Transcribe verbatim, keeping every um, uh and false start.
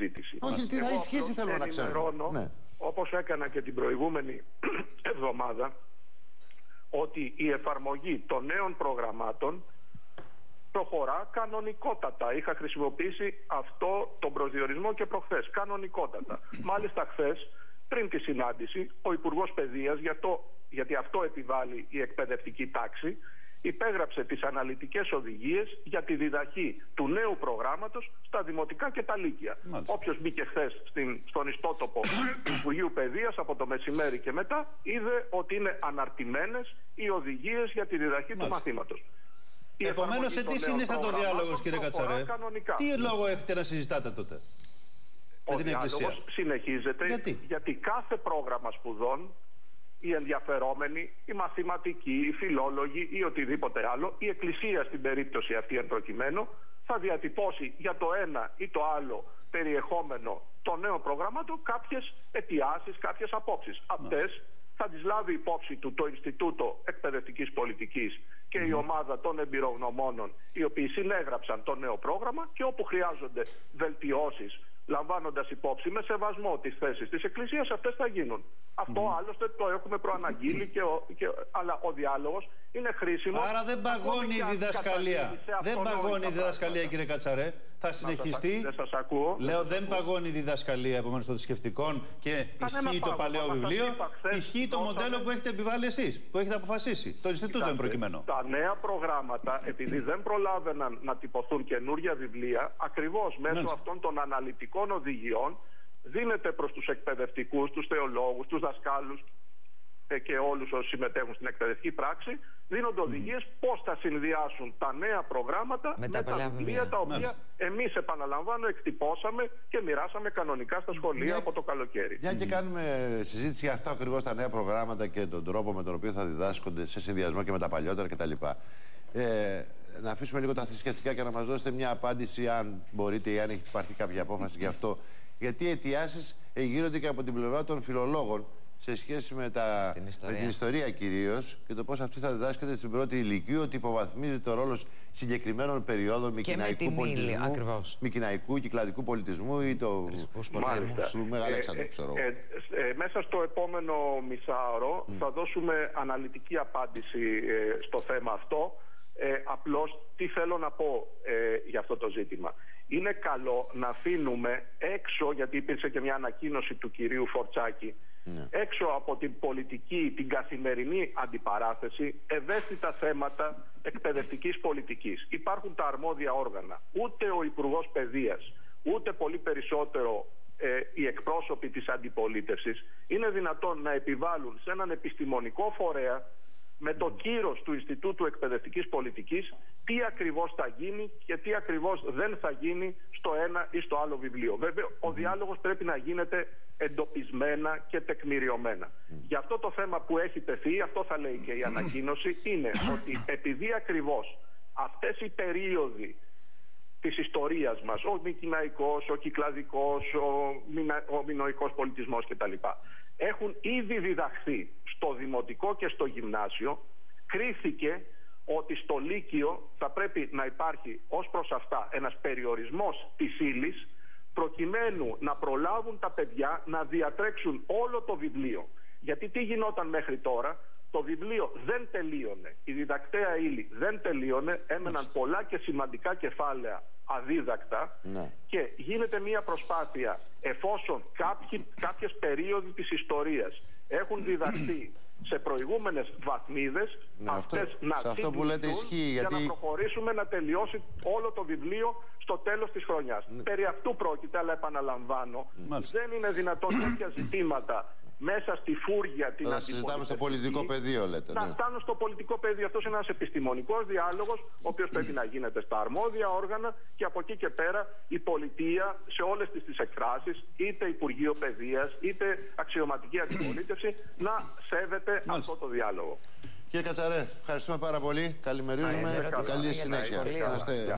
συζήτηση. Όχι, τι θα ισχύσει θέλω να ξέρω. Ναι. Όπως έκανα και την προηγούμενη εβδομάδα, ότι η εφαρμογή των νέων προγραμμάτων προχωρά κανονικότατα. Είχα χρησιμοποιήσει αυτό τον προσδιορισμό και προχθές. Κανονικότατα. Μάλιστα χθες, πριν τη συνάντηση, ο Υπουργός Παιδείας, για το, γιατί αυτό επιβάλλει η εκπαιδευτική τάξη, υπέγραψε τις αναλυτικές οδηγίες για τη διδαχή του νέου προγράμματος στα δημοτικά και τα λύκεια. Όποιος μπήκε χθες στον ιστότοπο του Υπουργείου Παιδείας από το μεσημέρι και μετά, είδε ότι είναι αναρτημένες οι οδηγίες για τη διδαχή Μάλιστα. του μαθήματος. Επομένως, σε τι συνίσταται ο διάλογος, κύριε Κατσαρέ? Τι λόγο έχετε να συζητάτε τότε? Ο διάλογος συνεχίζεται γιατί? γιατί κάθε πρόγραμμα σπουδών, οι ενδιαφερόμενοι, οι μαθηματικοί, οι φιλόλογοι ή οτιδήποτε άλλο, η Εκκλησία στην περίπτωση αυτή εν προκειμένου, θα διατυπώσει για το ένα ή το άλλο περιεχόμενο των νέων προγραμμάτων κάποιες αιτιάσεις, κάποιες απόψεις. Αυτές θα τις λάβει υπόψη του το Ινστιτούτο Εκπαιδευτικής Πολιτικής και mm. η ομάδα των εμπειρογνωμόνων, οι οποίοι συνέγραψαν το νέο πρόγραμμα, και όπου χρειάζονται βελτιώσεις, λαμβάνοντας υπόψη με σεβασμό τις θέσεις της Εκκλησίας, αυτές θα γίνουν. Αυτό mm. άλλωστε το έχουμε προαναγγείλει, και ο, και, αλλά ο διάλογος είναι χρήσιμο. Άρα δεν παγώνει η διδασκαλία. Δεν παγώνει η διδασκαλία, κύριε Κατσαρέ. Θα συνεχιστεί. Δεν σας ακούω. Λέω, δεν παγώνει η διδασκαλία επομένως των θρησκευτικών και ισχύει το παλαιό βιβλίο. Ισχύει το μοντέλο που έχετε επιβάλει εσείς, που έχετε αποφασίσει. Το Ινστιτούτο εν προκειμένου. Τα νέα προγράμματα, επειδή δεν προλάβαιναν να τυπωθούν καινούργια βιβλία, ακριβώς μέσω αυτών των αναλυτικών οδηγιών δίνεται προς τους εκπαιδευτικούς, τους θεολόγους, τους δασκάλους και όλους όσοι συμμετέχουν στην εκπαιδευτική πράξη, δίνονται οδηγίες mm. πώς θα συνδυάσουν τα νέα προγράμματα με, με τα βιβλία τα οποία Μάλιστα. εμείς, επαναλαμβάνω, εκτυπώσαμε και μοιράσαμε κανονικά στα σχολεία για, από το καλοκαίρι. Για και κάνουμε συζήτηση για αυτά ακριβώς τα νέα προγράμματα και τον τρόπο με τον οποίο θα διδάσκονται σε συνδυασμό και με τα παλιότερα κτλ. Ε, να αφήσουμε λίγο τα θρησκευτικά και να μας δώσετε μια απάντηση, αν μπορείτε, ή αν έχει πάρθει κάποια απόφαση γι' αυτό. Γιατί οι αιτιάσεις γίνονται και από την πλευρά των φιλολόγων σε σχέση με, τα, την με την ιστορία κυρίως, και το πώς αυτή θα διδάσκεται στην πρώτη ηλικίου, ότι υποβαθμίζεται ο ρόλος συγκεκριμένων περιόδων μικηναϊκού πολιτισμού, μικηναϊκού κυκλαδικού πολιτισμού ή το του Μεγαλέξανδρου, ξέρω. Ε, ε, ε, μέσα στο επόμενο μισάωρο mm. θα δώσουμε αναλυτική απάντηση ε, στο θέμα αυτό. Ε, απλώς τι θέλω να πω ε, για αυτό το ζήτημα. Είναι καλό να αφήνουμε έξω, γιατί υπήρξε και μια ανακοίνωση του κυρίου Φορτσάκη, ναι. έξω από την πολιτική, την καθημερινή αντιπαράθεση, ευαίσθητα θέματα εκπαιδευτικής πολιτικής. Υπάρχουν τα αρμόδια όργανα. Ούτε ο Υπουργός Παιδείας, ούτε πολύ περισσότερο ε, οι εκπρόσωποι της αντιπολίτευσης είναι δυνατόν να επιβάλλουν σε έναν επιστημονικό φορέα, με το κύρος του Ινστιτούτου Εκπαιδευτικής Πολιτικής, τι ακριβώς θα γίνει και τι ακριβώς δεν θα γίνει στο ένα ή στο άλλο βιβλίο. Βέβαια, mm. ο διάλογος πρέπει να γίνεται εντοπισμένα και τεκμηριωμένα. Mm. Γι' αυτό το θέμα που έχει τεθεί, αυτό θα λέει και η ανακοίνωση, είναι ότι επειδή ακριβώς αυτές οι περίοδοι της ιστορίας μας, ο μικηναϊκός, ο κυκλαδικός, ο, μινα, ο μινοϊκός πολιτισμός κτλ. έχουν ήδη διδαχθεί στο δημοτικό και στο γυμνάσιο, κρίθηκε ότι στο λύκειο θα πρέπει να υπάρχει ως προς αυτά ένας περιορισμός της ύλης, προκειμένου να προλάβουν τα παιδιά να διατρέξουν όλο το βιβλίο. Γιατί τι γινόταν μέχρι τώρα? Το βιβλίο δεν τελείωνε, η διδακτέα ύλη δεν τελείωνε, έμεναν πολλά και σημαντικά κεφάλαια αδίδακτα, ναι. και γίνεται μια προσπάθεια, εφόσον κάποιοι, κάποιες περίοδοι της ιστορίας έχουν διδαχθεί σε προηγούμενες βαθμίδες, ναι, αυτές αυτό, να αυτό που λέτε ισχύει, για γιατί... να προχωρήσουμε να τελειώσει όλο το βιβλίο στο τέλος της χρονιάς. Ναι. Περί αυτού πρόκειται, αλλά επαναλαμβάνω, Μάλιστα. δεν είναι δυνατόν τέτοια ζητήματα μέσα στη φούρια την να συζητάμε στο πολιτικό πεδίο, λέτε. Να ναι. φτάνουν στο πολιτικό πεδίο. Αυτός είναι ένας επιστημονικός διάλογος, ο οποίος πρέπει να γίνεται στα αρμόδια όργανα, και από εκεί και πέρα η πολιτεία σε όλες τις, τις εκφράσεις, είτε Υπουργείο Παιδείας, είτε αξιωματική αντιπολίτευση, να σέβεται Μάλιστα. αυτό το διάλογο. Κύριε Κατσαρέ, ευχαριστούμε πάρα πολύ. Καλημερίζουμε. Καλή συνέχεια.